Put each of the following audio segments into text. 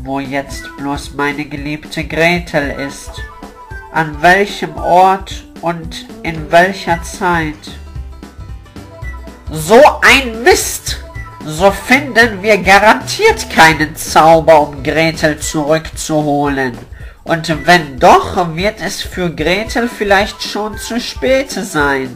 wo jetzt bloß meine geliebte Gretel ist? An welchem Ort und in welcher Zeit? So ein Mist! So finden wir garantiert keinen Zauber, um Gretel zurückzuholen. Und wenn doch, wird es für Gretel vielleicht schon zu spät sein.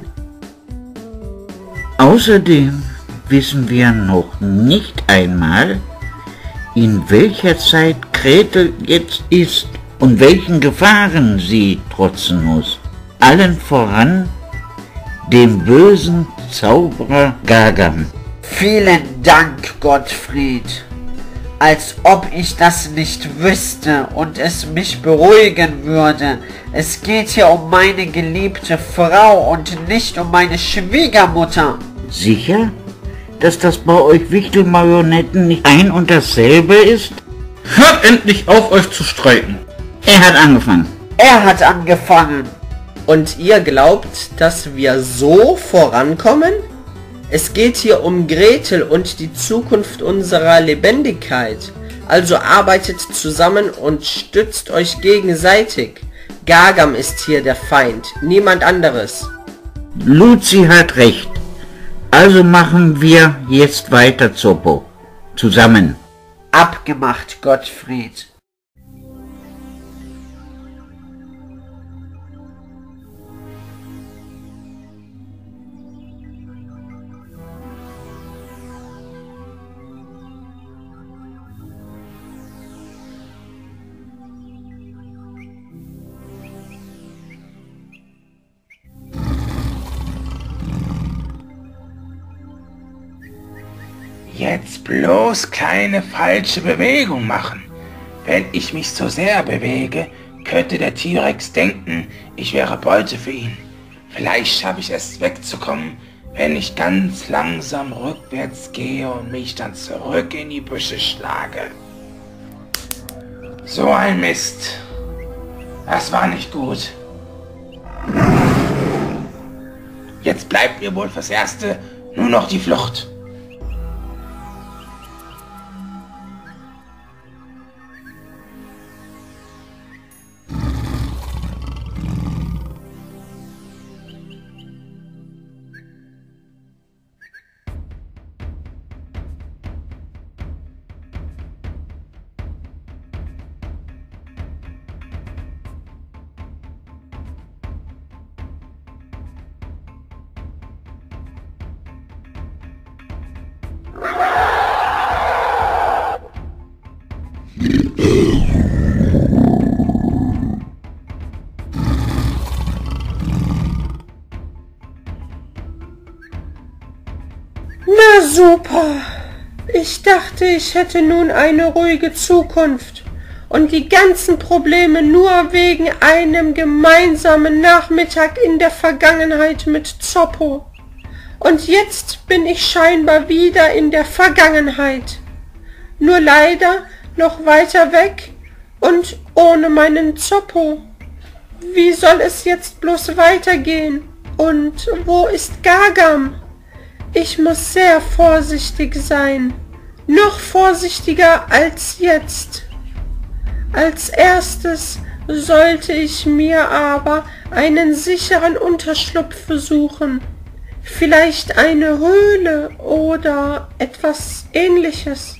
Außerdem wissen wir noch nicht einmal, in welcher Zeit Gretel jetzt ist und welchen Gefahren sie trotzen muss. Allen voran dem bösen Zauberer Gagam. Vielen Dank, Gottfried. Als ob ich das nicht wüsste und es mich beruhigen würde. Es geht hier um meine geliebte Frau und nicht um meine Schwiegermutter. Sicher, dass das bei euch Wichtelmarionetten nicht ein und dasselbe ist? Hört endlich auf, euch zu streiten. Er hat angefangen. Er hat angefangen. Und ihr glaubt, dass wir so vorankommen? Es geht hier um Gretel und die Zukunft unserer Lebendigkeit. Also arbeitet zusammen und stützt euch gegenseitig. Gagam ist hier der Feind, niemand anderes. Luzi hat recht. Also machen wir jetzt weiter, Zoppo. Zusammen. Abgemacht, Gottfried. Jetzt bloß keine falsche Bewegung machen. Wenn ich mich so sehr bewege, könnte der T-Rex denken, ich wäre Beute für ihn. Vielleicht schaffe ich es wegzukommen, wenn ich ganz langsam rückwärts gehe und mich dann zurück in die Büsche schlage. So ein Mist. Das war nicht gut. Jetzt bleibt mir wohl fürs Erste nur noch die Flucht. Na super. Ich dachte, ich hätte nun eine ruhige Zukunft und die ganzen Probleme nur wegen einem gemeinsamen Nachmittag in der Vergangenheit mit Zoppo. Und jetzt bin ich scheinbar wieder in der Vergangenheit. Nur leider noch weiter weg und ohne meinen Zoppo. Wie soll es jetzt bloß weitergehen? Und wo ist Gagam? Ich muss sehr vorsichtig sein. Noch vorsichtiger als jetzt. Als erstes sollte ich mir aber einen sicheren Unterschlupf suchen. Vielleicht eine Höhle oder etwas Ähnliches.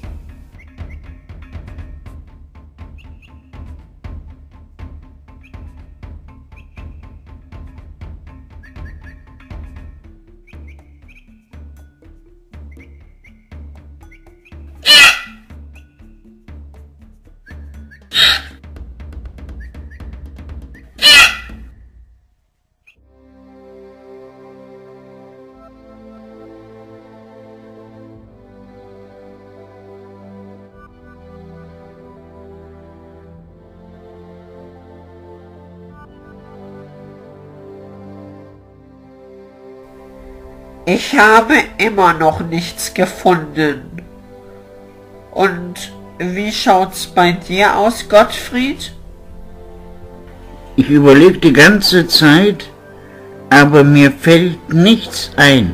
Ich habe immer noch nichts gefunden. Und wie schaut's bei dir aus, Gottfried? Ich überlege die ganze Zeit, aber mir fällt nichts ein.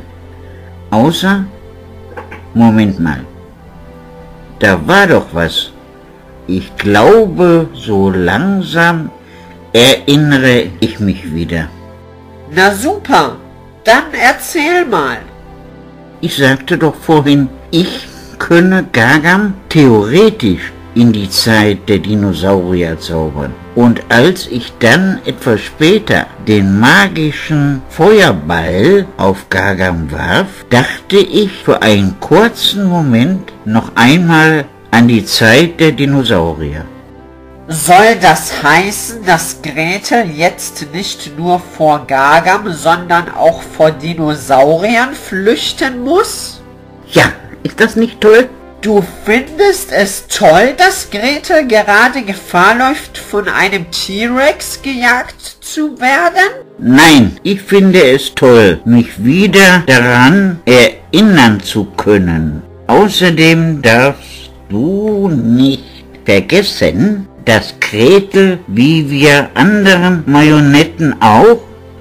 Außer, Moment mal, da war doch was. Ich glaube, so langsam erinnere ich mich wieder. Na super, dann erzähl mal. Ich sagte doch vorhin, ich könne Gagam theoretisch in die Zeit der Dinosaurier zaubern. Und als ich dann etwas später den magischen Feuerball auf Gagam warf, dachte ich für einen kurzen Moment noch einmal an die Zeit der Dinosaurier. Soll das heißen, dass Gretel jetzt nicht nur vor Gagam, sondern auch vor Dinosauriern flüchten muss? Ja, ist das nicht toll? Du findest es toll, dass Gretel gerade Gefahr läuft, von einem T-Rex gejagt zu werden? Nein, ich finde es toll, mich wieder daran erinnern zu können. Außerdem darfst du nicht vergessen, dass Gretel, wie wir anderen Marionetten auch,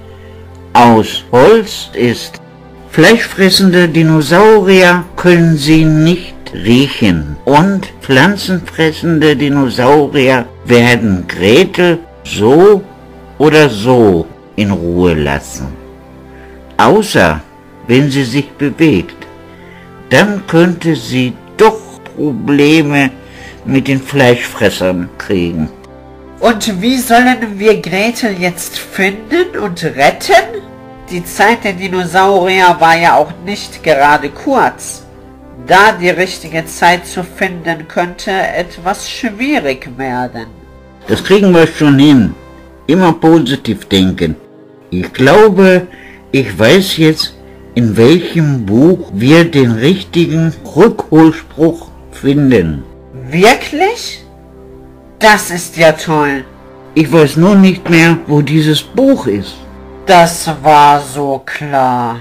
aus Holz ist. Fleischfressende Dinosaurier können sie nicht riechen und pflanzenfressende Dinosaurier werden Gretel so oder so in Ruhe lassen. Außer wenn sie sich bewegt, dann könnte sie doch Probleme mit den Fleischfressern kriegen. Und wie sollen wir Gretel jetzt finden und retten? Die Zeit der Dinosaurier war ja auch nicht gerade kurz. Da die richtige Zeit zu finden, könnte etwas schwierig werden. Das kriegen wir schon hin. Immer positiv denken. Ich glaube, ich weiß jetzt, in welchem Buch wir den richtigen Rückholspruch finden. Wirklich? Das ist ja toll. Ich weiß nur nicht mehr, wo dieses Buch ist. Das war so klar.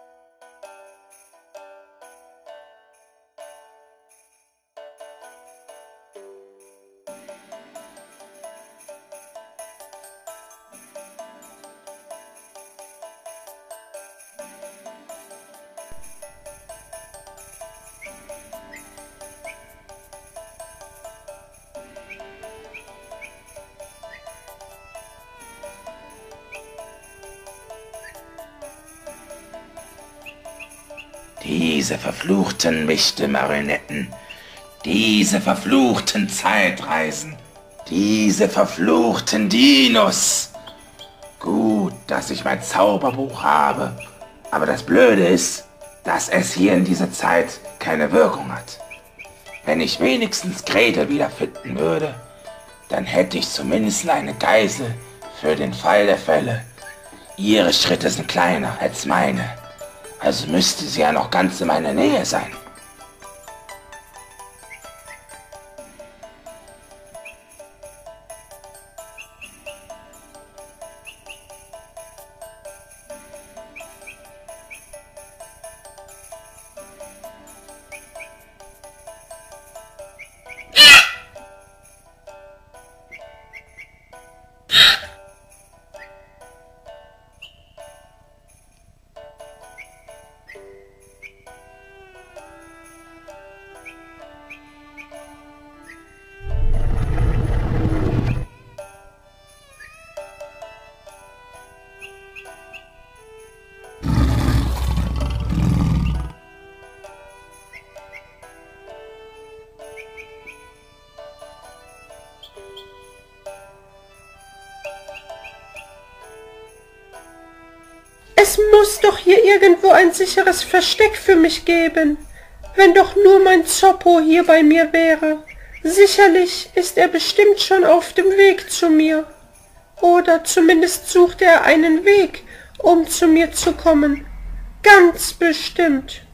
Diese verfluchten Wichte-Marionetten, diese verfluchten Zeitreisen, diese verfluchten Dinos. Gut, dass ich mein Zauberbuch habe, aber das Blöde ist, dass es hier in dieser Zeit keine Wirkung hat. Wenn ich wenigstens Gretel wiederfinden würde, dann hätte ich zumindest eine Geisel für den Fall der Fälle. Ihre Schritte sind kleiner als meine. Also müsste sie ja noch ganz in meiner Nähe sein. Es muss doch hier irgendwo ein sicheres Versteck für mich geben. Wenn doch nur mein Zoppo hier bei mir wäre. Sicherlich ist er bestimmt schon auf dem Weg zu mir. Oder zumindest sucht er einen Weg, um zu mir zu kommen. Ganz bestimmt.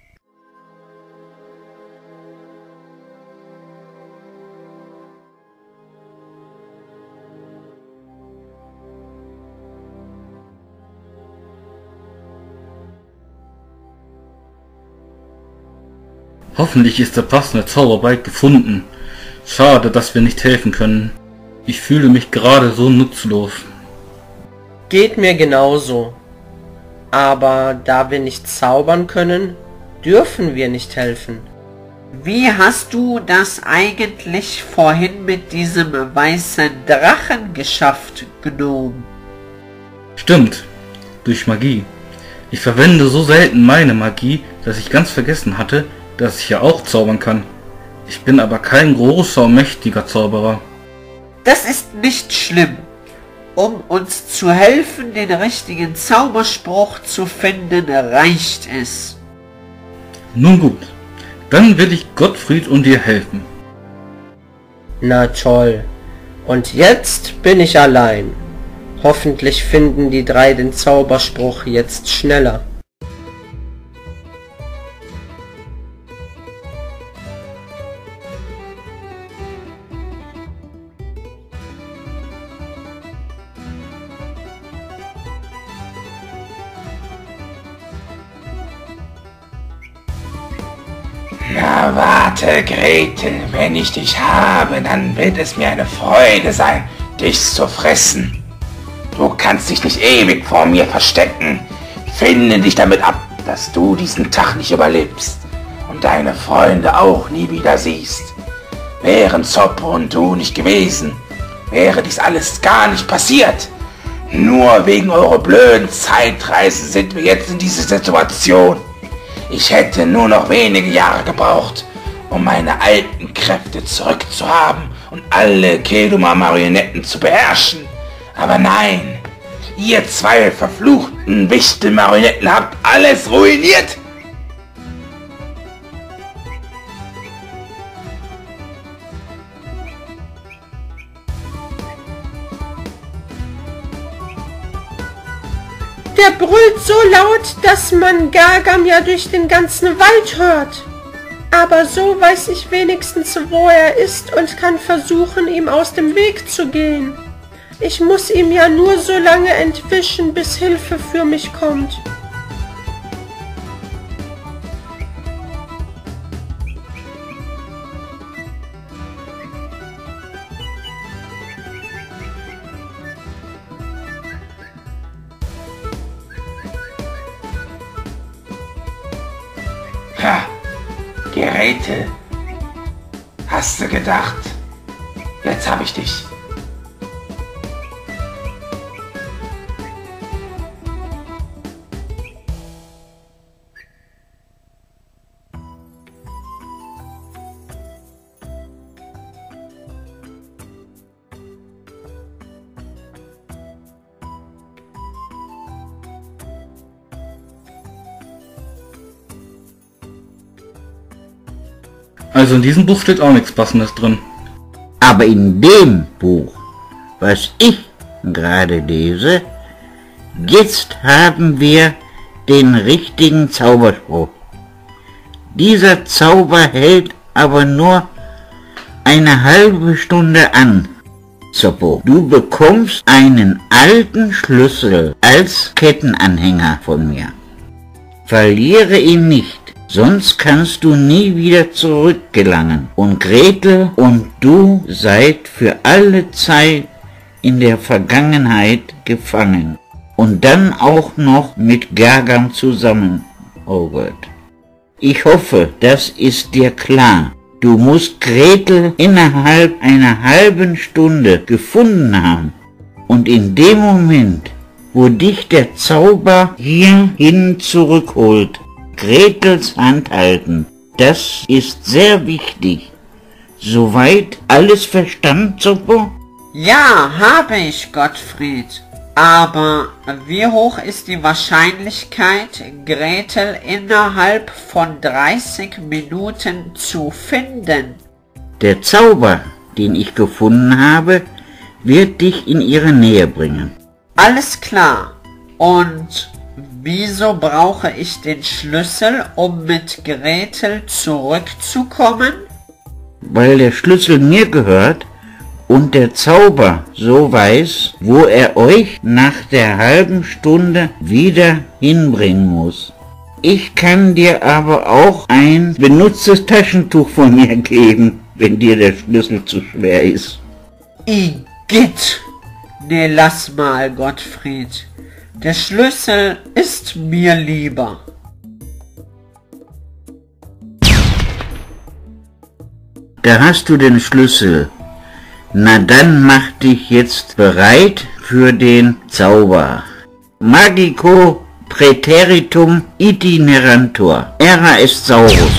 Hoffentlich ist der passende Zauber bald gefunden. Schade, dass wir nicht helfen können. Ich fühle mich gerade so nutzlos. Geht mir genauso. Aber da wir nicht zaubern können, dürfen wir nicht helfen. Wie hast du das eigentlich vorhin mit diesem weißen Drachen geschafft, Gnome? Stimmt, durch Magie. Ich verwende so selten meine Magie, dass ich ganz vergessen hatte, dass ich ja auch zaubern kann. Ich bin aber kein großer und mächtiger Zauberer. Das ist nicht schlimm. Um uns zu helfen, den richtigen Zauberspruch zu finden, reicht es. Nun gut, dann will ich Gottfried und dir helfen. Na toll. Und jetzt bin ich allein. Hoffentlich finden die drei den Zauberspruch jetzt schneller. Na warte, Gretel, wenn ich dich habe, dann wird es mir eine Freude sein, dich zu fressen. Du kannst dich nicht ewig vor mir verstecken. Finde dich damit ab, dass du diesen Tag nicht überlebst und deine Freunde auch nie wieder siehst. Wären Zoppo und du nicht gewesen, wäre dies alles gar nicht passiert. Nur wegen eurer blöden Zeitreisen sind wir jetzt in dieser Situation. Ich hätte nur noch wenige Jahre gebraucht, um meine alten Kräfte zurückzuhaben und alle Keduma-Marionetten zu beherrschen. Aber nein, ihr zwei verfluchten Wichtel-Marionetten habt alles ruiniert. Der brüllt so laut, dass man Gargam ja durch den ganzen Wald hört. Aber so weiß ich wenigstens, wo er ist und kann versuchen, ihm aus dem Weg zu gehen. Ich muss ihm ja nur so lange entwischen, bis Hilfe für mich kommt. Ha, Gretel, hast du gedacht? Jetzt hab ich dich. Also in diesem Buch steht auch nichts Passendes drin. Aber in dem Buch, was ich gerade lese, jetzt haben wir den richtigen Zauberspruch. Dieser Zauber hält aber nur eine halbe Stunde an. Zoppo, du bekommst einen alten Schlüssel als Kettenanhänger von mir. Verliere ihn nicht. Sonst kannst du nie wieder zurückgelangen. Und Gretel und du seid für alle Zeit in der Vergangenheit gefangen. Und dann auch noch mit Gargam zusammen. Oh Gott. Ich hoffe, das ist dir klar. Du musst Gretel innerhalb einer halben Stunde gefunden haben. Und in dem Moment, wo dich der Zauber hierhin zurückholt, Gretels Hand halten. Das ist sehr wichtig. Soweit alles verstanden, Zoppo? Ja, habe ich, Gottfried. Aber wie hoch ist die Wahrscheinlichkeit, Gretel innerhalb von 30 Minuten zu finden? Der Zauber, den ich gefunden habe, wird dich in ihre Nähe bringen. Alles klar. Und wieso brauche ich den Schlüssel, um mit Gretel zurückzukommen? Weil der Schlüssel mir gehört und der Zauber so weiß, wo er euch nach der halben Stunde wieder hinbringen muss. Ich kann dir aber auch ein benutztes Taschentuch von mir geben, wenn dir der Schlüssel zu schwer ist. Igitt! Nee, lass mal, Gottfried. Der Schlüssel ist mir lieber. da hast du den Schlüssel. Na dann mach dich jetzt bereit für den Zauber. Magico Praeteritum itinerantur. Era est Saurus.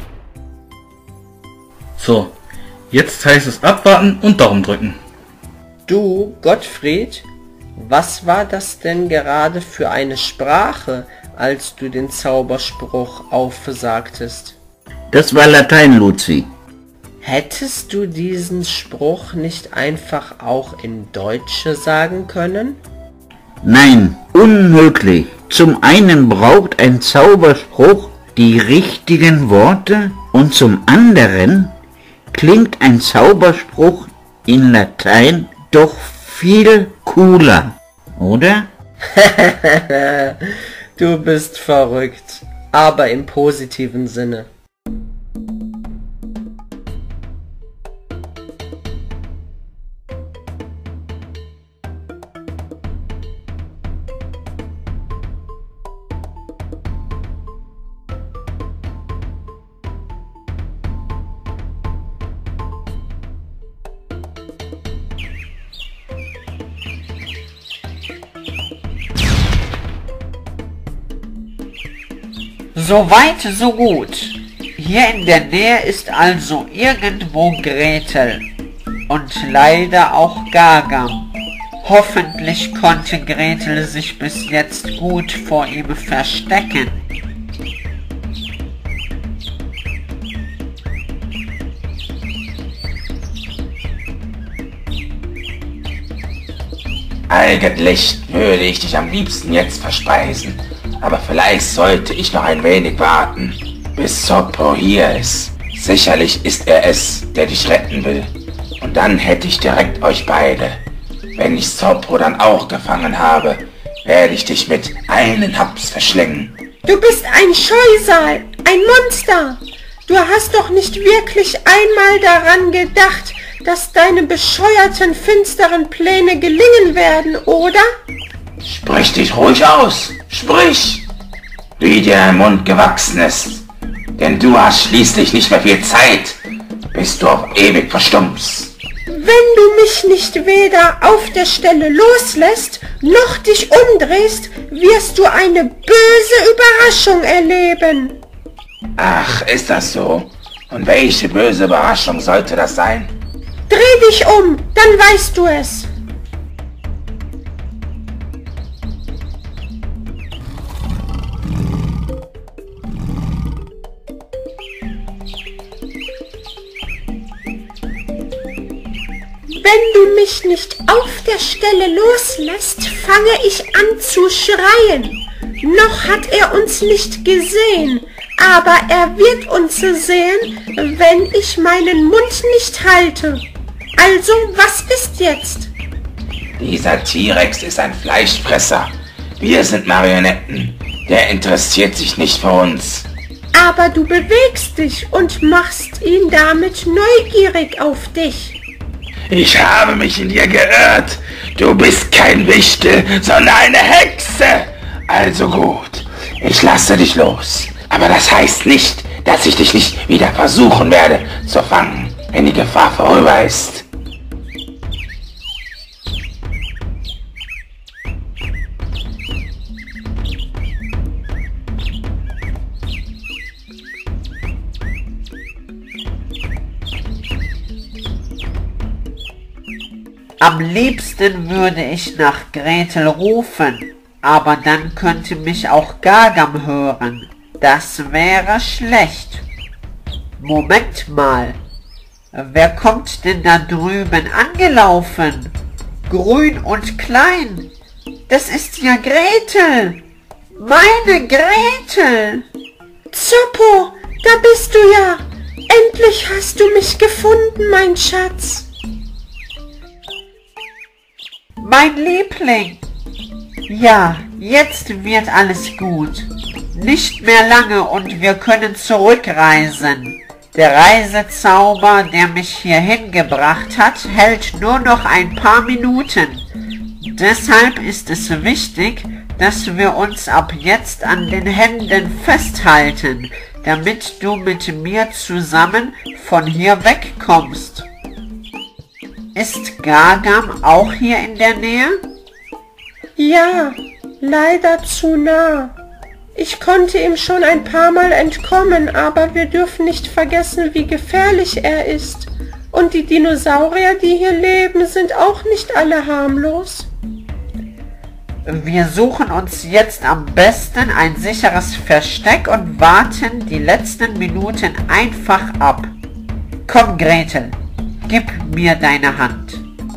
So, jetzt heißt es abwarten und Daumen drücken. Du, Gottfried, was war das denn gerade für eine Sprache, als du den Zauberspruch aufsagtest? Das war Latein, Luzi. Hättest du diesen Spruch nicht einfach auch in Deutsche sagen können? Nein, unmöglich. Zum einen braucht ein Zauberspruch die richtigen Worte und zum anderen klingt ein Zauberspruch in Latein doch viel cooler, oder? Du bist verrückt, aber im positiven Sinne. So weit, so gut. Hier in der Nähe ist also irgendwo Gretel. Und leider auch Gagam. Hoffentlich konnte Gretel sich bis jetzt gut vor ihm verstecken. Eigentlich würde ich dich am liebsten jetzt verspeisen, aber vielleicht sollte ich noch ein wenig warten, bis Zoppo hier ist. Sicherlich ist er es, der dich retten will. Und dann hätte ich direkt euch beide. Wenn ich Zoppo dann auch gefangen habe, werde ich dich mit einem Haps verschlingen. Du bist ein Scheusal, ein Monster. Du hast doch nicht wirklich einmal daran gedacht, dass deine bescheuerten, finsteren Pläne gelingen werden, oder? Sprich dich ruhig aus. Sprich, wie dir ein Mund gewachsen ist. Denn du hast schließlich nicht mehr viel Zeit, bis du auf ewig verstummst. Wenn du mich nicht weder auf der Stelle loslässt, noch dich umdrehst, wirst du eine böse Überraschung erleben. Ach, ist das so? Und welche böse Überraschung sollte das sein? Dreh dich um, dann weißt du es. Wenn du mich nicht auf der Stelle loslässt, fange ich an zu schreien. Noch hat er uns nicht gesehen, aber er wird uns sehen, wenn ich meinen Mund nicht halte. Also, was ist jetzt? Dieser T-Rex ist ein Fleischfresser. Wir sind Marionetten. Der interessiert sich nicht für uns. Aber du bewegst dich und machst ihn damit neugierig auf dich. Ich habe mich in dir geirrt. Du bist kein Wichtel, sondern eine Hexe. Also gut, ich lasse dich los. Aber das heißt nicht, dass ich dich nicht wieder versuchen werde zu fangen, wenn die Gefahr vorüber ist. Am liebsten würde ich nach Gretel rufen, aber dann könnte mich auch Gagam hören. Das wäre schlecht. Moment mal. Wer kommt denn da drüben angelaufen? Grün und klein. Das ist ja Gretel. Meine Gretel. Zoppo, da bist du ja. Endlich hast du mich gefunden, mein Schatz. Mein Liebling. Ja, jetzt wird alles gut. Nicht mehr lange und wir können zurückreisen. Der Reisezauber, der mich hierhin gebracht hat, hält nur noch ein paar Minuten. Deshalb ist es wichtig, dass wir uns ab jetzt an den Händen festhalten, damit du mit mir zusammen von hier wegkommst. Ist Gargam auch hier in der Nähe? Ja, leider zu nah. Ich konnte ihm schon ein paar Mal entkommen, aber wir dürfen nicht vergessen, wie gefährlich er ist. Und die Dinosaurier, die hier leben, sind auch nicht alle harmlos. Wir suchen uns jetzt am besten ein sicheres Versteck und warten die letzten Minuten einfach ab. Komm, Gretel, gib mir deine Hand.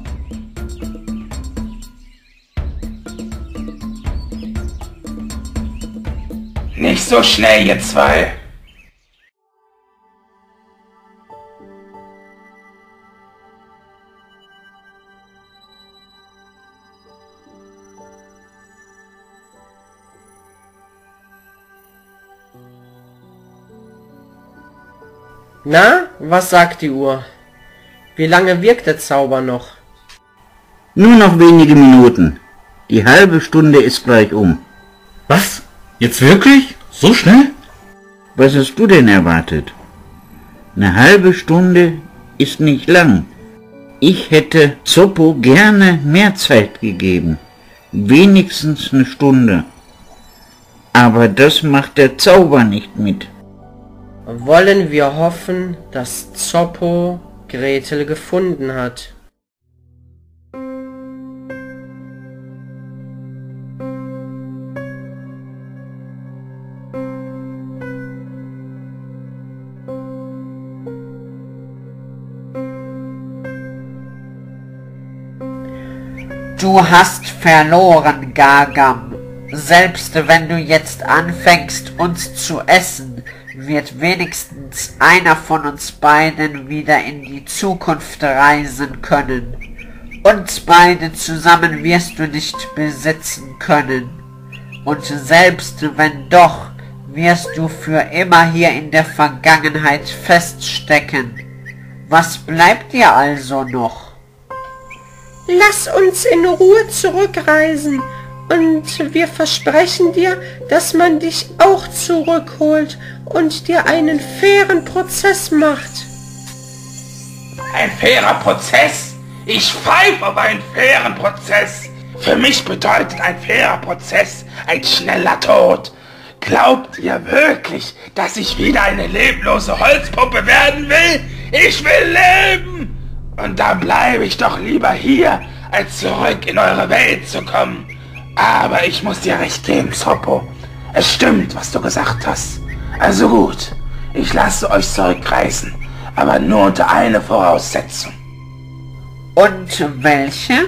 Nicht so schnell, ihr zwei. Na, was sagt die Uhr? Wie lange wirkt der Zauber noch? Nur noch wenige Minuten. Die halbe Stunde ist gleich um. Was? Jetzt wirklich? So schnell? Was hast du denn erwartet? Eine halbe Stunde ist nicht lang. Ich hätte Zoppo gerne mehr Zeit gegeben. Wenigstens eine Stunde. Aber das macht der Zauber nicht mit. Wollen wir hoffen, dass Zoppo Gretel gefunden hat. Du hast verloren, Gargam. Selbst wenn du jetzt anfängst, uns zu essen, wird wenigstens einer von uns beiden wieder in die Zukunft reisen können. Uns beide zusammen wirst du nicht besitzen können. Und selbst wenn doch, wirst du für immer hier in der Vergangenheit feststecken. Was bleibt dir also noch? Lass uns in Ruhe zurückreisen und wir versprechen dir, dass man dich auch zurückholt und dir einen fairen Prozess macht. Ein fairer Prozess? Ich pfeife auf einen fairen Prozess. Für mich bedeutet ein fairer Prozess ein schneller Tod. Glaubt ihr wirklich, dass ich wieder eine leblose Holzpuppe werden will? Ich will leben! Und dann bleibe ich doch lieber hier, als zurück in eure Welt zu kommen. Aber ich muss dir recht geben, Zoppo. Es stimmt, was du gesagt hast. Also gut, ich lasse euch zurückreisen, aber nur unter einer Voraussetzung. Und welche?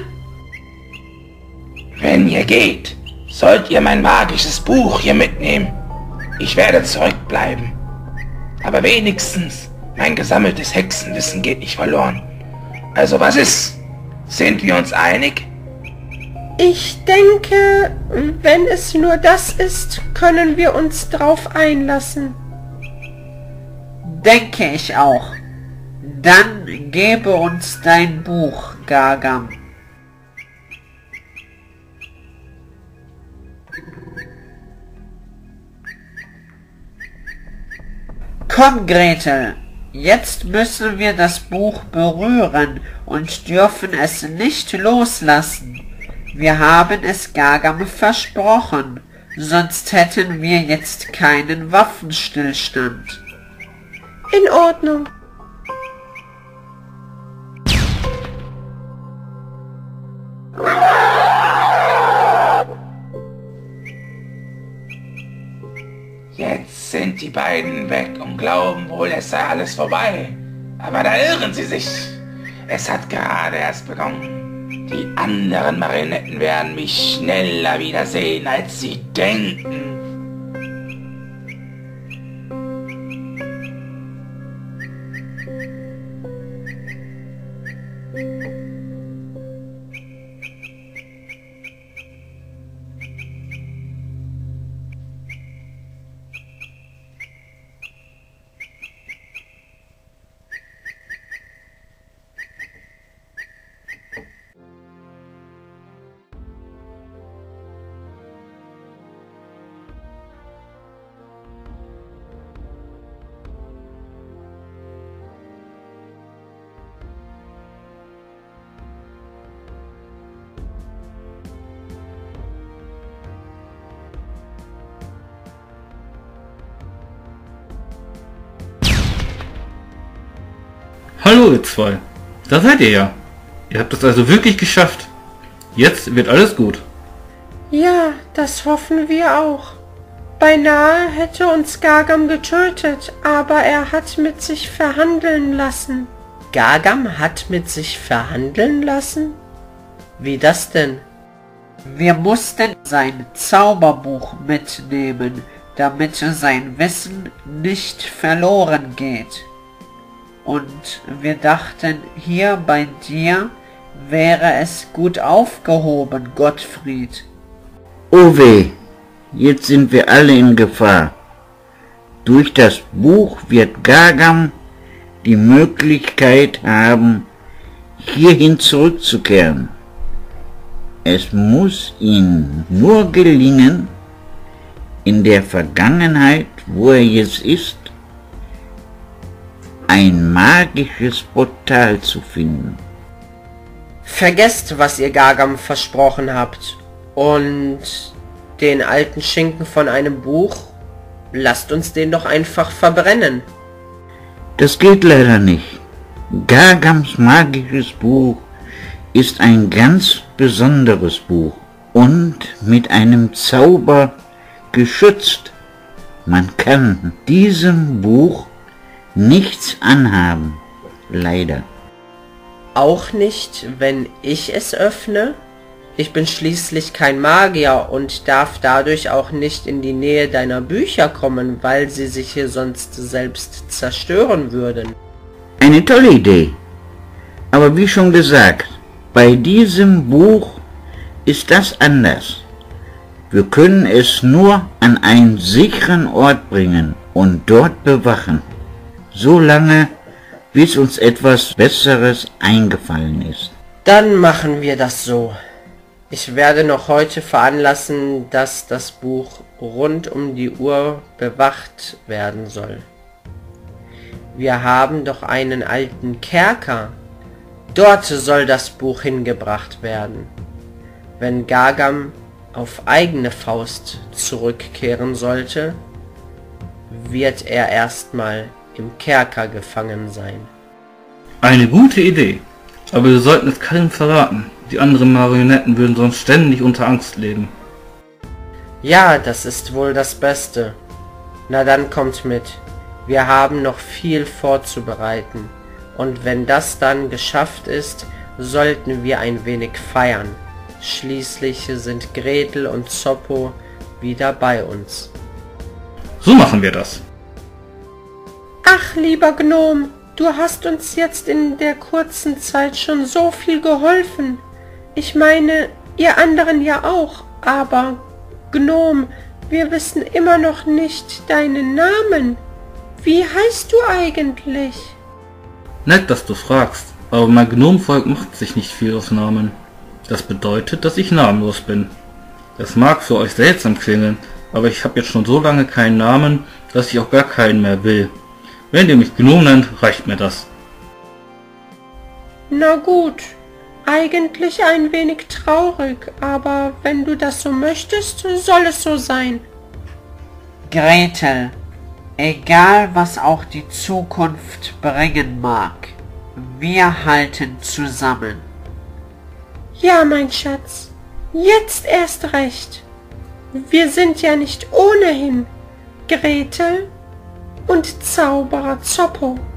Wenn ihr geht, sollt ihr mein magisches Buch hier mitnehmen. Ich werde zurückbleiben. Aber wenigstens mein gesammeltes Hexenwissen geht nicht verloren. Also was ist? Sind wir uns einig? Ich denke, wenn es nur das ist, können wir uns drauf einlassen. Denke ich auch. Dann gebe uns dein Buch, Gargam. Komm, Gretel, jetzt müssen wir das Buch berühren und dürfen es nicht loslassen. Wir haben es Gargam versprochen, sonst hätten wir jetzt keinen Waffenstillstand. In Ordnung. Jetzt sind die beiden weg und glauben wohl, es sei alles vorbei. Aber da irren sie sich. Es hat gerade erst begonnen. Die anderen Marionetten werden mich schneller wiedersehen, als sie denken. Hallo ihr zwei. Da seid ihr ja. Ihr habt es also wirklich geschafft. Jetzt wird alles gut. Ja, das hoffen wir auch. Beinahe hätte uns Gargam getötet, aber er hat mit sich verhandeln lassen. Gargam hat mit sich verhandeln lassen? Wie das denn? Wir mussten sein Zauberbuch mitnehmen, damit sein Wissen nicht verloren geht. Und wir dachten, hier bei dir wäre es gut aufgehoben, Gottfried. Oh weh, jetzt sind wir alle in Gefahr. Durch das Buch wird Gargam die Möglichkeit haben, hierhin zurückzukehren. Es muss ihm nur gelingen, in der Vergangenheit, wo er jetzt ist, ein magisches Portal zu finden. Vergesst, was ihr Gargam versprochen habt. Und den alten Schinken von einem Buch, lasst uns den doch einfach verbrennen. Das geht leider nicht. Gargams magisches Buch ist ein ganz besonderes Buch und mit einem Zauber geschützt. Man kann diesem Buch nichts anhaben, leider. Auch nicht, wenn ich es öffne? Ich bin schließlich kein Magier und darf dadurch auch nicht in die Nähe deiner Bücher kommen, weil sie sich hier sonst selbst zerstören würden. Eine tolle Idee. Aber wie schon gesagt, bei diesem Buch ist das anders. Wir können es nur an einen sicheren Ort bringen und dort bewachen, so lange, bis uns etwas Besseres eingefallen ist. Dann machen wir das so. Ich werde noch heute veranlassen, dass das Buch rund um die Uhr bewacht werden soll. Wir haben doch einen alten Kerker. Dort soll das Buch hingebracht werden. Wenn Gargam auf eigene Faust zurückkehren sollte, wird er erstmal im Kerker gefangen sein. Eine gute Idee. Aber wir sollten es keinem verraten. Die anderen Marionetten würden sonst ständig unter Angst leben. Ja, das ist wohl das Beste. Na dann kommt mit. Wir haben noch viel vorzubereiten. Und wenn das dann geschafft ist, sollten wir ein wenig feiern. Schließlich sind Gretel und Zoppo wieder bei uns. So machen wir das. Ach, lieber Gnom, du hast uns jetzt in der kurzen Zeit schon so viel geholfen. Ich meine, ihr anderen ja auch, aber Gnom, wir wissen immer noch nicht deinen Namen. Wie heißt du eigentlich? Nett, dass du fragst, aber mein Gnomenvolk macht sich nicht viel aus Namen. Das bedeutet, dass ich namenlos bin. Das mag für euch seltsam klingen, aber ich habe jetzt schon so lange keinen Namen, dass ich auch gar keinen mehr will. Wenn ihr mich Gnome nennt, reicht mir das. Na gut, eigentlich ein wenig traurig, aber wenn du das so möchtest, soll es so sein. Gretel, egal was auch die Zukunft bringen mag, wir halten zusammen. Ja, mein Schatz, jetzt erst recht. Wir sind ja nicht ohnehin Gretel und Zauberer Zoppo.